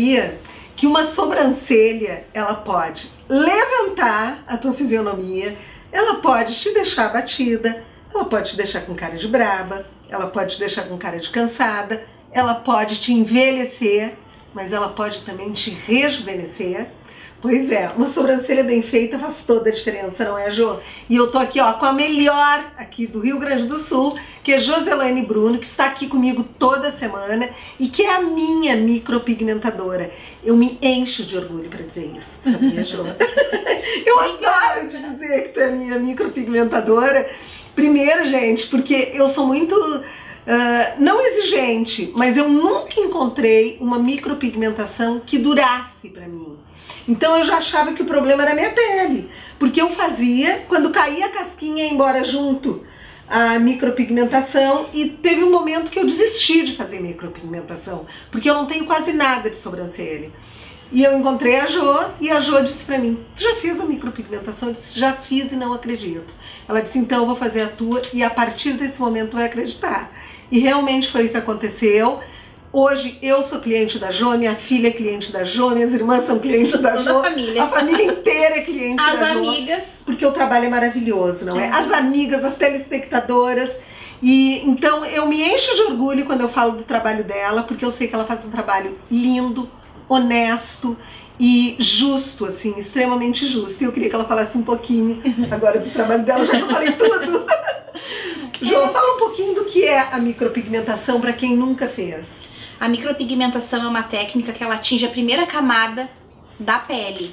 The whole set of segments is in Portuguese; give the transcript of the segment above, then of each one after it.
sabia que uma sobrancelha, ela pode levantar a tua fisionomia, ela pode te deixar abatida, ela pode te deixar com cara de braba, ela pode te deixar com cara de cansada, ela pode te envelhecer, mas ela pode também te rejuvenescer. Pois é, uma sobrancelha bem feita faz toda a diferença, não é, Jô? E eu tô aqui, ó, com a melhor aqui do Rio Grande do Sul, que é Joselaine Bruno, que está aqui comigo toda semana e que é a minha micropigmentadora. Eu me encho de orgulho pra dizer isso, sabia, Jô? Eu adoro te dizer que tu é a minha micropigmentadora. Primeiro, gente, porque eu sou muito... não exigente, mas eu nunca encontrei uma micropigmentação que durasse pra mim. Então eu já achava que o problema era a minha pele, porque eu fazia, quando caía a casquinha ia embora junto a micropigmentação, e teve um momento que eu desisti de fazer micropigmentação, porque eu não tenho quase nada de sobrancelha. E eu encontrei a Jô, e a Jô disse pra mim, tu já fez a micropigmentação? Eu disse, já fiz e não acredito. Ela disse, então eu vou fazer a tua e a partir desse momento tu vai acreditar. E realmente foi o que aconteceu. Hoje eu sou cliente da Jô, minha filha é cliente da Jô, minhas irmãs são clientes da Jô. Toda a família inteira é cliente da Jô. As amigas. Porque o trabalho é maravilhoso, não é? As amigas, as telespectadoras. E então eu me encho de orgulho quando eu falo do trabalho dela, porque eu sei que ela faz um trabalho lindo, honesto e justo, assim, extremamente justo. E eu queria que ela falasse um pouquinho agora do trabalho dela, já que eu falei tudo. Jô, fala um pouquinho do que é a micropigmentação para quem nunca fez. A micropigmentação é uma técnica que ela atinge a primeira camada da pele.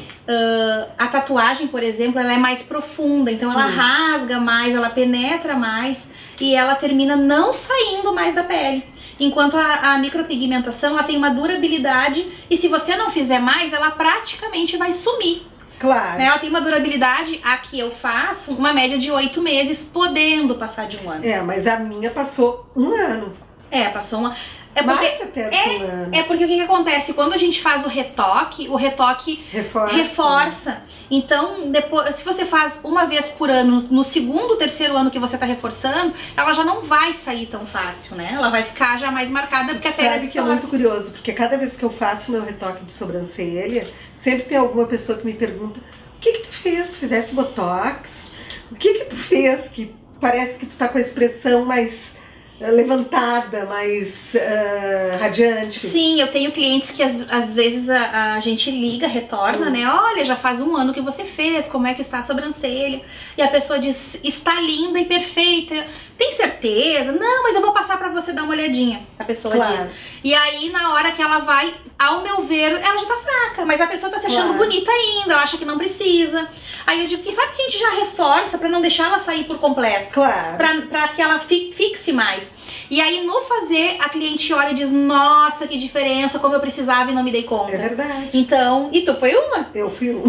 A tatuagem, por exemplo, ela é mais profunda, então ela rasga mais, ela penetra mais e ela termina não saindo mais da pele. Enquanto a micropigmentação, ela tem uma durabilidade e se você não fizer mais, ela praticamente vai sumir. Claro. Ela tem uma durabilidade, a que eu faço, uma média de 8 meses, podendo passar de 1 ano. É, mas a minha passou 1 ano. É, passou uma... É porque o que acontece? Quando a gente faz o retoque reforça. Então, depois, se você faz uma vez por ano, no segundo, terceiro ano que você tá reforçando, ela já não vai sair tão fácil, né? Ela vai ficar já mais marcada, porque a pele é muito curioso, porque cada vez que eu faço meu retoque de sobrancelha, sempre tem alguma pessoa que me pergunta: o que tu fez? Tu fizesse botox? O que tu fez que parece que tu tá com a expressão mais levantada, mais radiante? Sim, eu tenho clientes que às vezes a gente liga, retorna, né? Olha, já faz 1 ano que você fez, como é que está a sobrancelha? E a pessoa diz, está linda e perfeita. Tem certeza? Não, mas eu vou passar pra você dar uma olhadinha. A pessoa diz. E aí, na hora que ela vai, ao meu ver, ela já tá fraca. Mas a pessoa tá se achando bonita ainda, ela acha que não precisa. Aí eu digo, quem sabe que a gente já reforça pra não deixar ela sair por completo. Claro. Pra que ela fixe mais. E aí, no fazer, a cliente olha e diz, nossa, que diferença, como eu precisava e não me dei conta. É verdade. Então, e tu foi uma? Eu fui uma.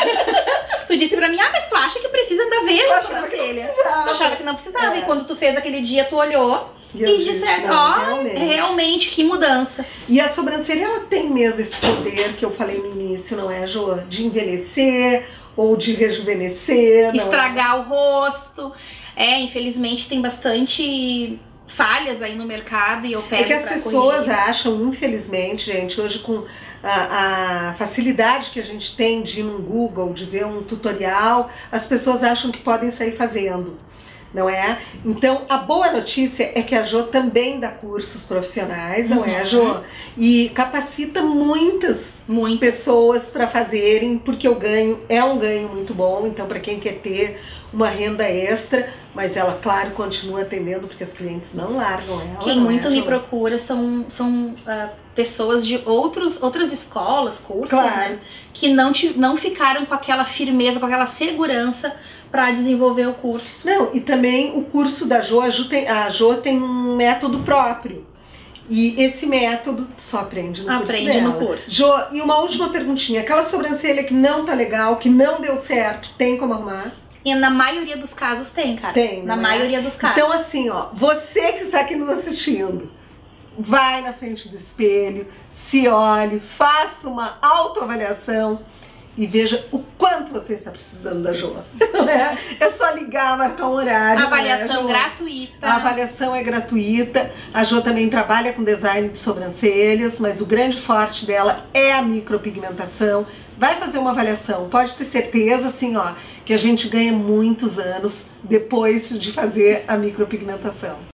Tu disse pra mim, mas tu acha que precisa ainda ver a sobrancelha? Tu achava que não precisava. E quando tu fez aquele dia, tu olhou e disse, realmente, que mudança. E a sobrancelha, ela tem mesmo esse poder que eu falei no início, não é, Jô? De envelhecer ou de rejuvenescer. Estragar o rosto. Infelizmente tem bastante falhas aí no mercado e eu pego que as pessoas acham, infelizmente, gente, hoje com a facilidade que a gente tem de ir no Google, de ver um tutorial, as pessoas acham que podem sair fazendo, não é? Então, a boa notícia é que a Jô também dá cursos profissionais, não é, Jô? E capacita muitas pessoas para fazerem, porque o ganho é um ganho muito bom, então para quem quer ter uma renda extra, mas ela, claro, continua atendendo, porque os clientes não largam ela. Quem muito me procura são pessoas de outras escolas, cursos, né, que não ficaram com aquela firmeza, com aquela segurança para desenvolver o curso. Não, e também o curso da Jô, a Jô tem um método próprio. E esse método só aprende no curso dela. No curso. Jô, e uma última perguntinha. Aquela sobrancelha que não tá legal, que não deu certo, tem como arrumar? E na maioria dos casos tem, cara. Tem, na maioria dos casos. Então assim, ó, você que está aqui nos assistindo, vai na frente do espelho, se olhe, faça uma autoavaliação e veja o quanto quanto você está precisando da Jo. É só ligar, marcar um horário. Avaliação gratuita. A avaliação é gratuita. A Jo também trabalha com design de sobrancelhas, mas o grande forte dela é a micropigmentação. Vai fazer uma avaliação, pode ter certeza, assim, ó, que a gente ganha muitos anos depois de fazer a micropigmentação.